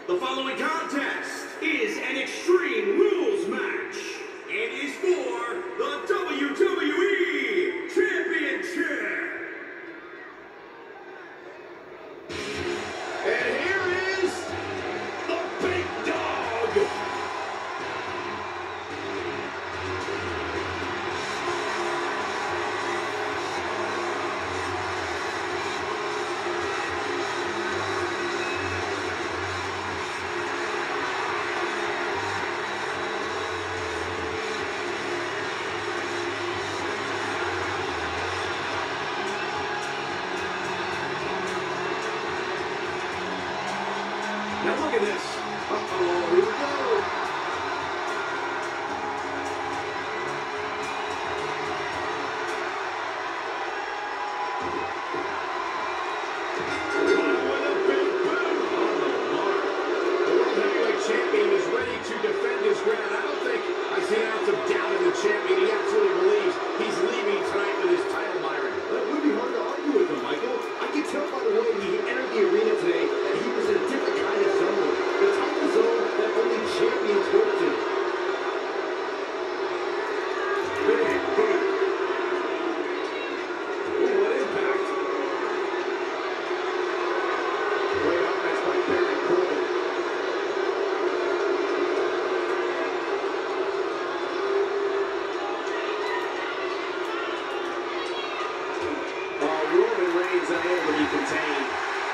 The following contest is an Extreme Rules match. It is for the WWE Championship. And here is the Big Dog. Now look at this. Uh-oh, here we go. With a big boot on the mark. The World Heavyweight Champion is ready to defend his ground. I don't think I see an ounce of doubt in the champion. He absolutely believes he's leaving tonight with his title, Byron. That would be hard to argue with him, Michael. I can tell by the way he entered the arena today that he was in a different kind of zone. The type of zone that only champions go to. Big boot. Ooh, what impact. Great offense by Baron Corbin. Roman Reigns unable to be contained.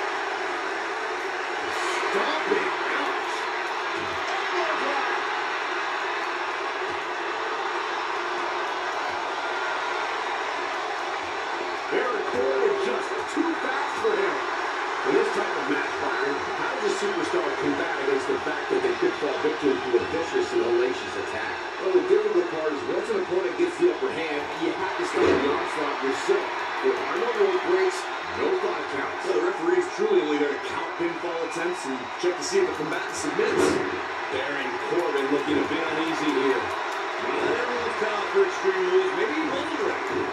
Stomping. Ouch. Baron Corbin just too fast for him. In this type of match, Byron, how does a superstar combat against the fact that they could fall victim to a vicious and hellacious attack? Well, the difficult part is once an opponent gets the upper hand, you have to stop the onslaught yourself. There are no rope breaks, no 5 counts. So the referee is truly only there to count pinfall attempts and check to see if the combatant submits. Baron Corbin looking a bit uneasy here. Not everyone's cut out for Extreme Rules. Maybe he wasn't ready.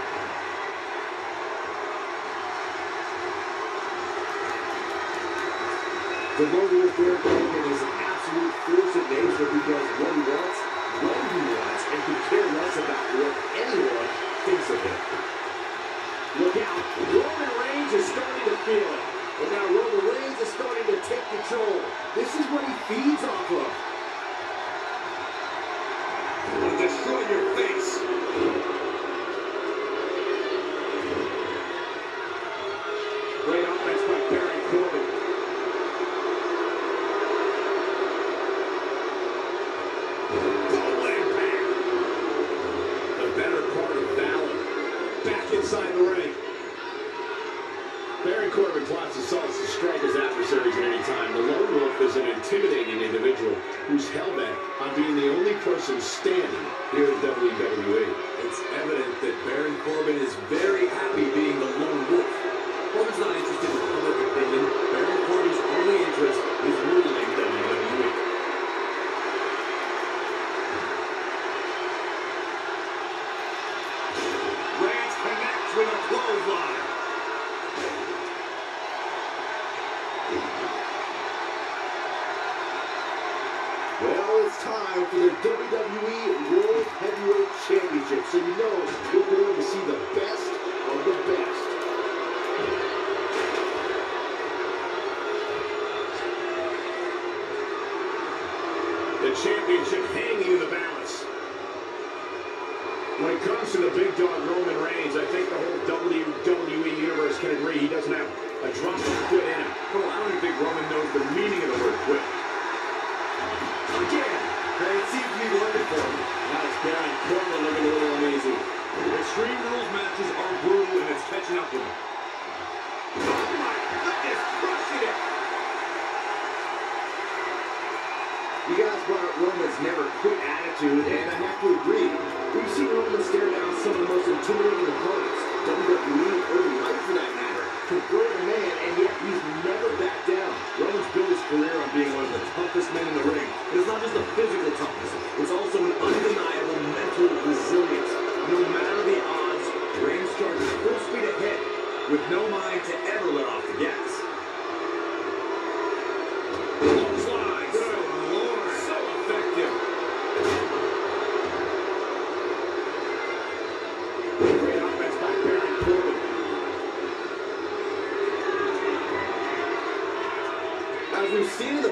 The Lone Wolf Baron Corbin is an absolute force of nature because what he wants, when he wants, and could care less about what anyone thinks of him. Look out. Roman Reigns is starting to feel it. And now Roman Reigns is starting to take control. This is what he feeds off of. Will destroy your face. Great offense by Baron Corbin. Boom impact. The better part of valor. Back inside the ring. Baron Corbin plots assaults to strike his adversaries at any time. The Lone Wolf is an intimidating individual who's hell-bent on being the only person standing here at WWE. It's evident that Baron Corbin is very happy being the Lone Wolf. Corbin's not interested in public opinion. Baron Corbin's only interest is ruling WWE. Reigns connects with a clothesline. Well, it's time for the WWE World Heavyweight Championship, so you know you're going to see the best of the best. The championship hanging in the balance. When it comes to the big dog Roman Reigns, I think the whole WWE Universe can agree he doesn't have a drop of quit in him. Oh, I don't even think Roman knows the meaning of the word quit. Again, it seems to be working for him. Now it's Baron Corbin looking a little uneasy. Extreme Rules matches are brutal and it's catching up with him. Oh my goodness, crushing it! You guys brought up Roman's never quit attitude, and I have to agree. We've seen Roman stare down some of the most intimidating opponents, WWE or life for that matter, convert a man, and yet he's never backed down. Roman's built his career on being one of the toughest men in the ring. It's not just the physical toughness, it's also an undeniable mental resilience. No matter the odds, Reigns charges full speed ahead with no mind to ever let off the gas. Clothesline.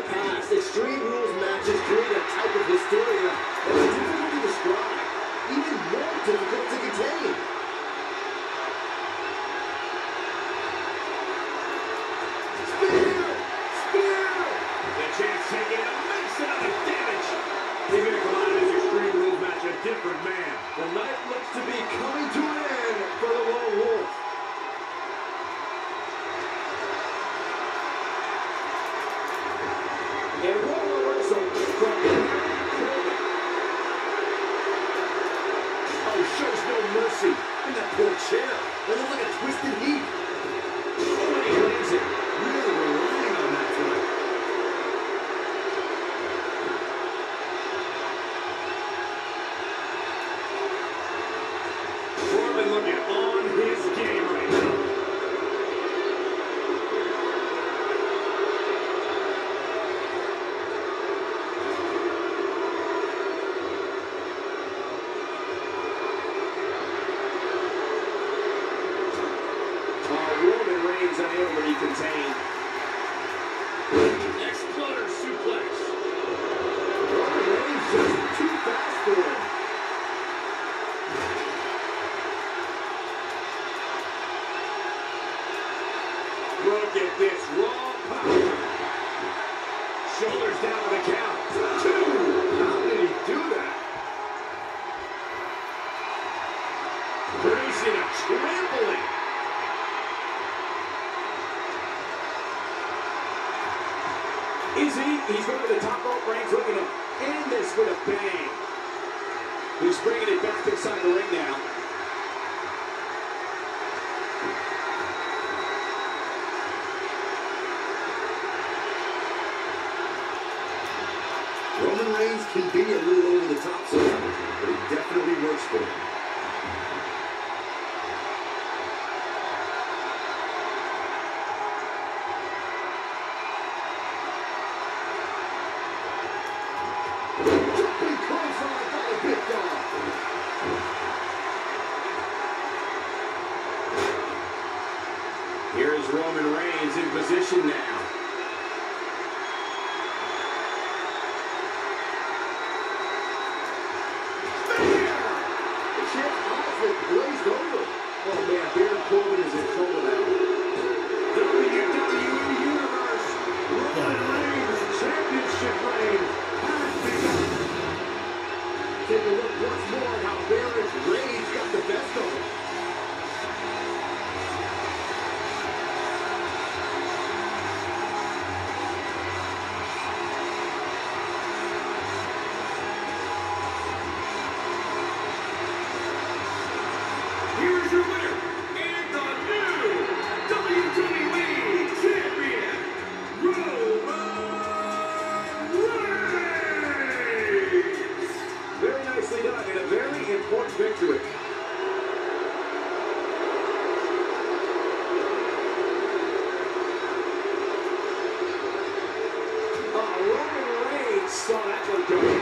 past, Extreme Rules matches create a type of hysteria that is difficult to describe, even more difficult to contain. He's going to come out of this Extreme Rules match a different man. The night looks to be coming to an end for the Lone Wolf. And one reversal from Baron Corbin. Oh, shows no mercy. And that poor chair. That looks like a twisted heat. Oh, and he lands it. Really relying on that tonight. Corbin looking on his game right now. Roman Reigns unable to be contained. Exploder suplex. Roman Reigns just too fast for him. Look at this raw power. Shoulders down for the count. 2. How did he do that? Producing a trampling. He's going to the top rope. Reigns looking to end this with a bang. He's bringing it back inside the ring now. Roman Reigns can be a little over the top sometimes, but it definitely works for him. Jumping clothesline by the big dog. Here is Roman Reigns in position now. Glazed over. Oh man, Baron Corbin is in trouble now. WWE Universe Roman Reigns Championship reign has begun. Take a look once more at how Baron's rage got the best of him. Here's your winner, and the new WWE Champion, Roman Reigns! Very nicely done, and a very important victory. Roman Reigns saw that one coming.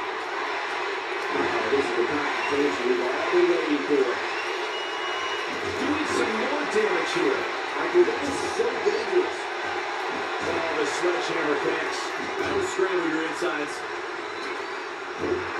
This is the confrontation we've all been waiting for. Doing some more damage here. Michael, that is so dangerous. Oh, the sledgehammer connects. That'll scramble your insides.